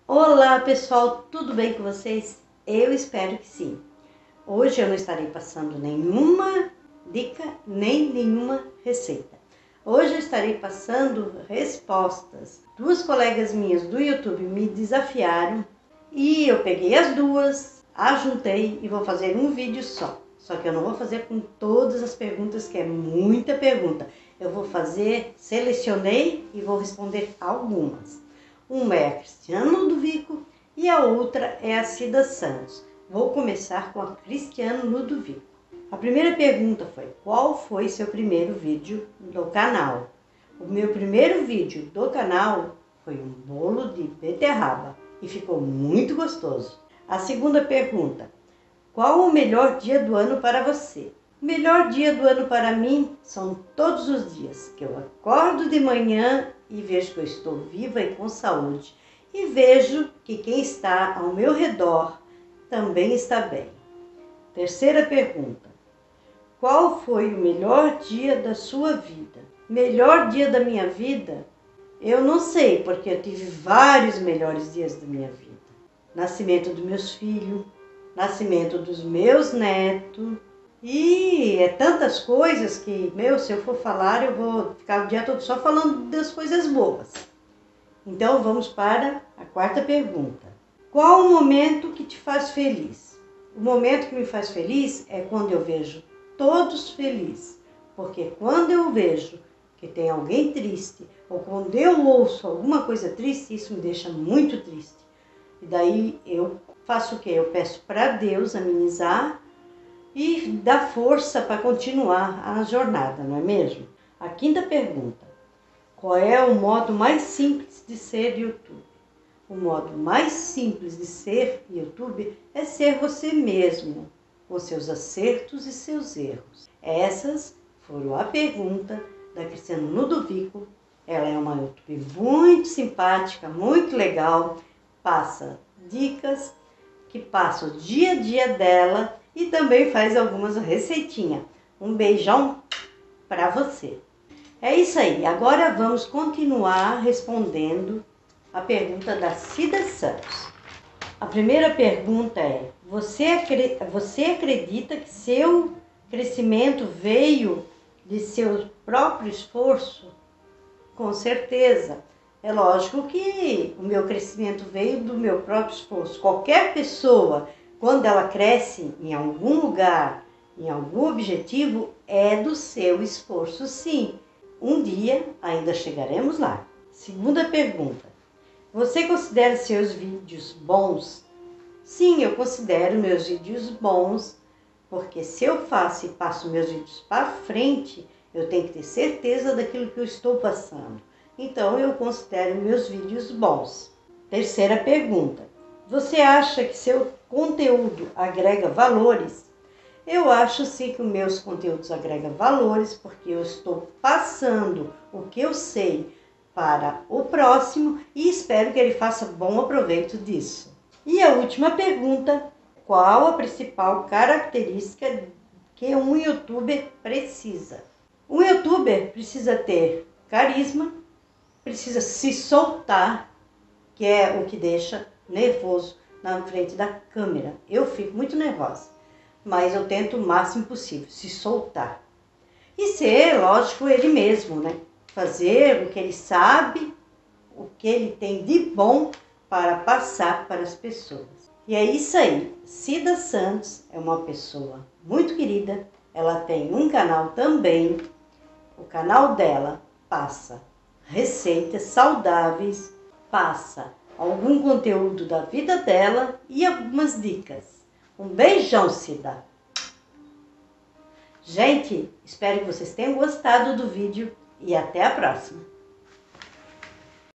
Olá pessoal, tudo bem com vocês? Eu espero que sim. Hoje eu não estarei passando nenhuma dica, nem nenhuma receita. Hoje eu estarei passando respostas. Duas colegas minhas do YouTube me desafiaram e eu peguei as duas, ajuntei e vou fazer um vídeo só. Só que eu não vou fazer com todas as perguntas, que é muita pergunta. Eu vou fazer, selecionei e vou responder algumas. Uma é a Cristiane Ludovico e a outra é a Cida Santos. Vou começar com a Cristiane Ludovico. A primeira pergunta foi: qual foi seu primeiro vídeo do canal? O meu primeiro vídeo do canal foi um bolo de beterraba e ficou muito gostoso. A segunda pergunta: qual o melhor dia do ano para você? O melhor dia do ano para mim são todos os dias que eu acordo de manhã e vejo que eu estou viva e com saúde. E vejo que quem está ao meu redor também está bem. Terceira pergunta: qual foi o melhor dia da sua vida? Melhor dia da minha vida? Eu não sei, porque eu tive vários melhores dias da minha vida. Nascimento dos meus filhos, nascimento dos meus netos. E é tantas coisas que, se eu for falar, eu vou ficar o dia todo só falando das coisas boas. Então vamos para a quarta pergunta. Qual o momento que te faz feliz? O momento que me faz feliz é quando eu vejo todos felizes. Porque quando eu vejo que tem alguém triste, ou quando eu ouço alguma coisa triste, isso me deixa muito triste. E daí eu faço o quê? Eu peço para Deus amenizar e dar força para continuar a jornada, não é mesmo? A quinta pergunta: qual é o modo mais simples de ser YouTube? O modo mais simples de ser YouTube é ser você mesmo, com seus acertos e seus erros. Essas foram a pergunta da Cristiane Ludovico. Ela é uma YouTube muito simpática, muito legal, passa dicas, que passa o dia a dia dela e também faz algumas receitinhas. Um beijão para você. É isso aí, agora vamos continuar respondendo a pergunta da Cida Santos. A primeira pergunta é: você acredita que seu crescimento veio de seu próprio esforço? Com certeza. É lógico que o meu crescimento veio do meu próprio esforço. Qualquer pessoa, quando ela cresce em algum lugar, em algum objetivo, é do seu esforço, sim. Um dia ainda chegaremos lá. Segunda pergunta: você considera seus vídeos bons? Sim, eu considero meus vídeos bons, porque se eu faço e passo meus vídeos para frente, eu tenho que ter certeza daquilo que eu estou passando. Então, eu considero meus vídeos bons. Terceira pergunta: você acha que seu conteúdo agrega valores? Eu acho sim que os meus conteúdos agregam valores, porque eu estou passando o que eu sei para o próximo e espero que ele faça bom proveito disso. E a última pergunta: qual a principal característica que um youtuber precisa? Um youtuber precisa ter carisma, precisa se soltar, que é o que deixa nervoso na frente da câmera. Eu fico muito nervosa, mas eu tento o máximo possível se soltar. E ser, lógico, ele mesmo, né? Fazer o que ele sabe, o que ele tem de bom para passar para as pessoas. E é isso aí. Cida Santos é uma pessoa muito querida. Ela tem um canal também. O canal dela passa receitas saudáveis, passa algum conteúdo da vida dela e algumas dicas. Um beijão, Cida! Gente, espero que vocês tenham gostado do vídeo e até a próxima!